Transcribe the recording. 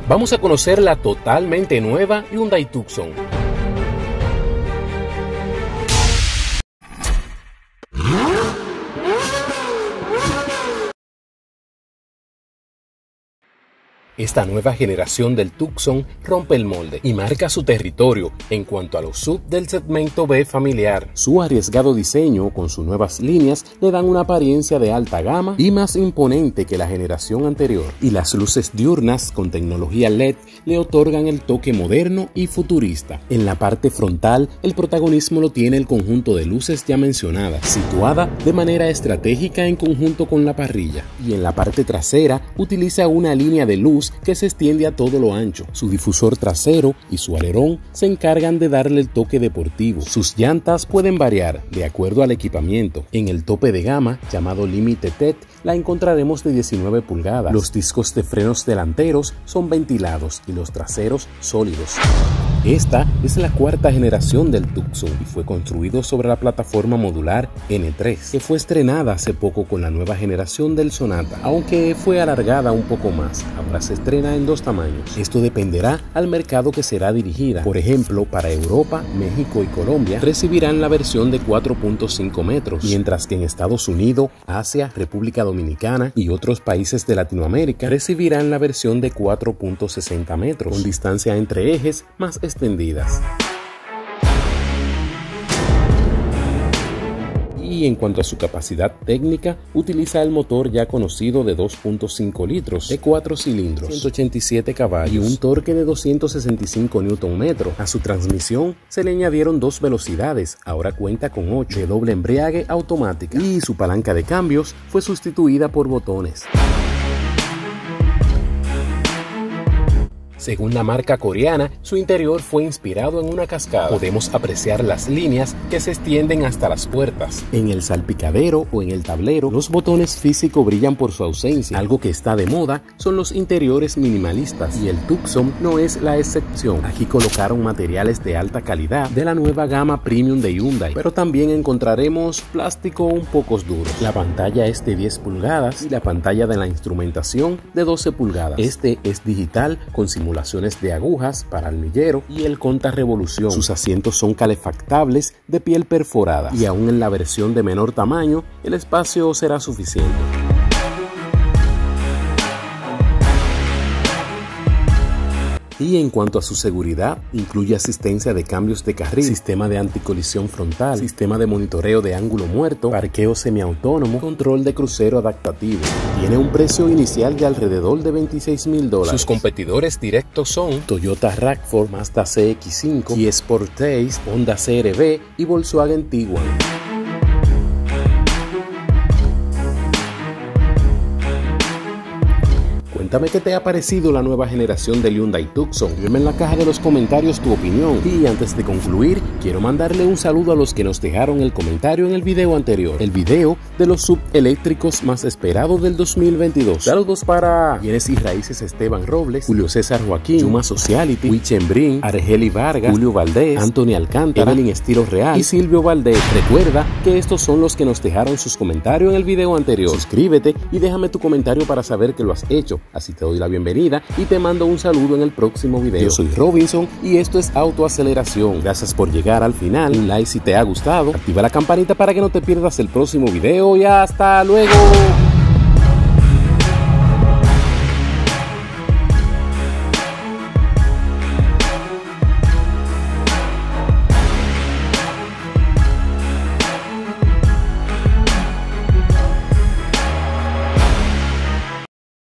Vamos a conocer la totalmente nueva Hyundai Tucson. Esta nueva generación del Tucson rompe el molde y marca su territorio en cuanto a los SUV del segmento B familiar. Su arriesgado diseño con sus nuevas líneas le dan una apariencia de alta gama y más imponente que la generación anterior. Y las luces diurnas con tecnología LED le otorgan el toque moderno y futurista. En la parte frontal, el protagonismo lo tiene el conjunto de luces ya mencionadas, situada de manera estratégica en conjunto con la parrilla. Y en la parte trasera, utiliza una línea de luz que se extiende a todo lo ancho. Su difusor trasero y su alerón se encargan de darle el toque deportivo. Sus llantas pueden variar de acuerdo al equipamiento. En el tope de gama, llamado Limited, la encontraremos de 19 pulgadas. Los discos de frenos delanteros son ventilados y los traseros sólidos. Esta es la cuarta generación del Tucson y fue construido sobre la plataforma modular N3, que fue estrenada hace poco con la nueva generación del Sonata, aunque fue alargada un poco más. Ahora se estrena en 2 tamaños. Esto dependerá al mercado que será dirigida. Por ejemplo, para Europa, México y Colombia recibirán la versión de 4.5 metros, mientras que en Estados Unidos, Asia, República Dominicana y otros países de Latinoamérica recibirán la versión de 4.60 metros, con distancia entre ejes más extendidas. Y en cuanto a su capacidad técnica, utiliza el motor ya conocido de 2.5 litros de 4 cilindros, 187 caballos y un torque de 265 Nm. A su transmisión se le añadieron 2 velocidades, ahora cuenta con 8, de doble embriague automática, y su palanca de cambios fue sustituida por botones. Según la marca coreana, su interior fue inspirado en una cascada. Podemos apreciar las líneas que se extienden hasta las puertas. En el salpicadero o en el tablero, los botones físicos brillan por su ausencia. Algo que está de moda son los interiores minimalistas, y el Tucson no es la excepción. Aquí colocaron materiales de alta calidad de la nueva gama premium de Hyundai, pero también encontraremos plástico un poco duro. La pantalla es de 10 pulgadas y la pantalla de la instrumentación de 12 pulgadas. Este es digital con simulaciones de agujas para almillero y el contarrevolución. Sus asientos son calefactables de piel perforada, y aún en la versión de menor tamaño el espacio será suficiente. Y en cuanto a su seguridad, incluye asistencia de cambios de carril, sistema de anticolisión frontal, sistema de monitoreo de ángulo muerto, parqueo semiautónomo, control de crucero adaptativo. Tiene un precio inicial de alrededor de $26,000. Sus competidores directos son Toyota RAV4, Mazda CX-5, Kia Sportage, Honda CR-V y Volkswagen Tiguan. Cuéntame qué te ha parecido la nueva generación del Hyundai Tucson. Escríbeme en la caja de los comentarios tu opinión. Y antes de concluir, quiero mandarle un saludo a los que nos dejaron el comentario en el video anterior, el video de los SUV eléctricos más esperados del 2022. Saludos para Bienes y Raíces Esteban Robles, Julio César Joaquín, Yuma Sociality, Wichembrin, Argeli Vargas, Julio Valdés, Anthony Alcántara, Evelyn Estilo Real y Silvio Valdés. Recuerda que estos son los que nos dejaron sus comentarios en el video anterior. Suscríbete y déjame tu comentario para saber que lo has hecho. Así te doy la bienvenida y te mando un saludo en el próximo video. Yo soy Robinson y esto es Autoaceleración. Gracias por llegar al final. Un like si te ha gustado. Activa la campanita para que no te pierdas el próximo video y hasta luego.